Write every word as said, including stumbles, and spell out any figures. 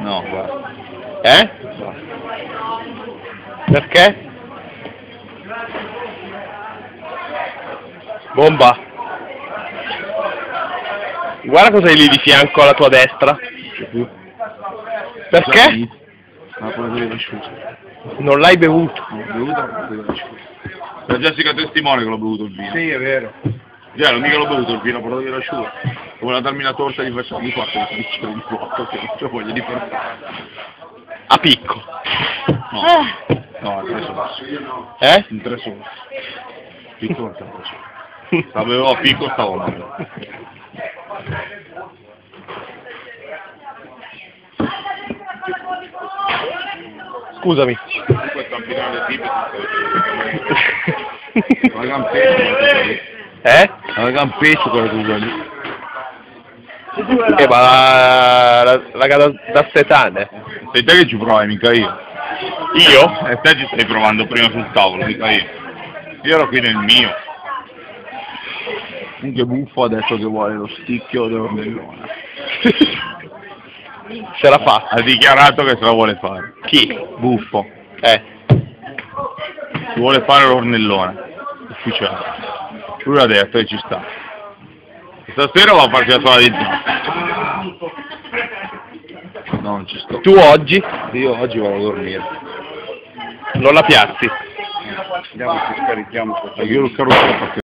No, guarda. Eh? Perché? Bomba. Guarda cos'hai lì di fianco alla tua destra. Perché? Ma poi bevuto asciutto. Non l'hai bevuto. Non ho bevuto, ma bevuto asciutto. La Jessica testimone che l'ho bevuto il vino. Sì, è vero. Già, non mica l'ho bevuto il vino, ho portato via l'asciutto. Vuole darmi una torta di facciamo di quattro bicchieri di vuoto, che non c'ho voglia di portare. A picco. No, no, in tre soli. Eh? In tre soli. Piccolo in tre soli. Se avevo a picco stavo male. Scusami. Comunque stampinare le tipe la campesce. Eh? La campesce quella che usa lì. Eh, ma la, la, la gata da setane. Sei te che ci provi, mica io. Io? E te ci stai provando prima sul tavolo, mica io. Io ero qui nel mio. Comunque buffo adesso che vuole lo sticchio dell'ornellona. Ce la fa. Ha dichiarato che se la vuole fare. Chi? Buffo. Eh. Si vuole fare l'ornellone. Ufficiale. Lui l'ha detto e ci sta. Stasera va a farsi la sua di No, non ci sto. Tu oggi? Io oggi vado a dormire. Non la piazzi. Andiamo, ci scarichiamo. Io lo caro